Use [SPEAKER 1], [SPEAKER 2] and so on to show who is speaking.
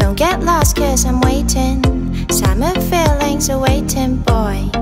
[SPEAKER 1] Don't get lost 'cause I'm waiting. Summer feelings are waiting, boy.